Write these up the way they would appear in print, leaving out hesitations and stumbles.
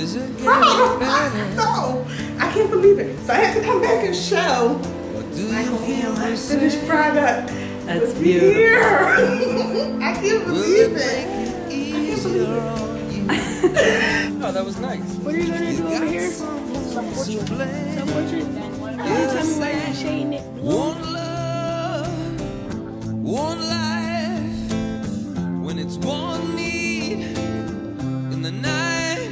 So I can't believe it. So I had to come back and show my finished product. That's beautiful. I can't believe it. Oh, that was nice. What are you gonna do over here? Some portrait. Some portrait. Can you tell me why you're shading it? One love, one life. When it's one need in the night.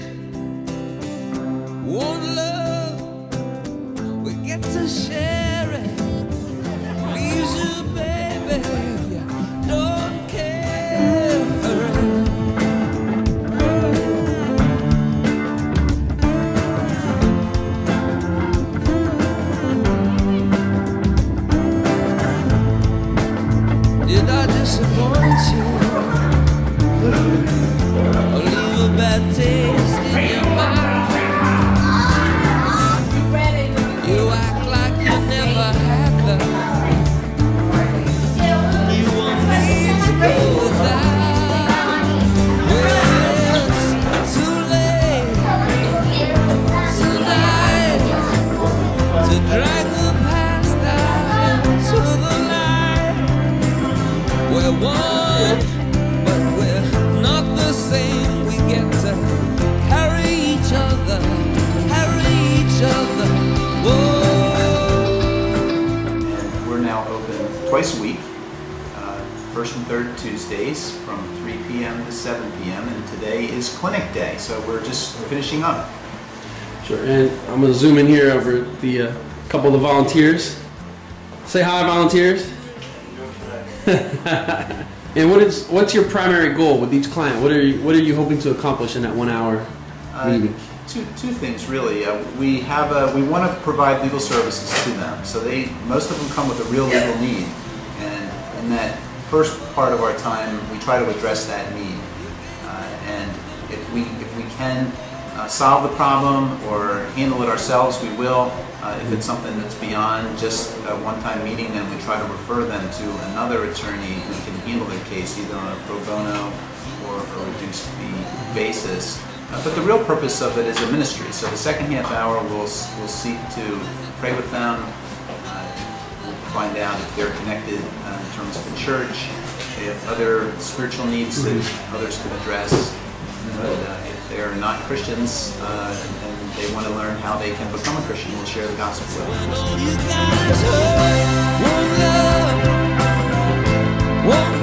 One love, we get to share it. Please you, baby, if you don't care. Did I disappoint you? Or leave a bad taste in your mouth? You act like you never had love. You want me to go without. Well, it's too late tonight to drag the past out into the light. We're one, but we're not the same. We get to carry each other, carry each other. And we're now open twice a week, first and third Tuesdays from 3 p.m. to 7 p.m. and today is clinic day, so we're just finishing up. Sure, and I'm gonna zoom in here over the couple of the volunteers. Say hi, volunteers. And what's your primary goal with each client? What are you hoping to accomplish in that 1 hour meeting? Two things really. We want to provide legal services to them. So most of them come with a real legal need, and in that first part of our time, we try to address that need. And if we can solve the problem or handle it ourselves, we will. If it's something that's beyond just a one-time meeting, then we try to refer them to another attorney who can handle their case either on a pro bono or a reduced fee basis. But the real purpose of it is a ministry. So the second half hour we'll seek to pray with them, we'll find out if they're connected in terms of the church, they have other spiritual needs that others can address. But if they're not Christians and they want to learn how they can become a Christian, we'll share the gospel with them. One love, one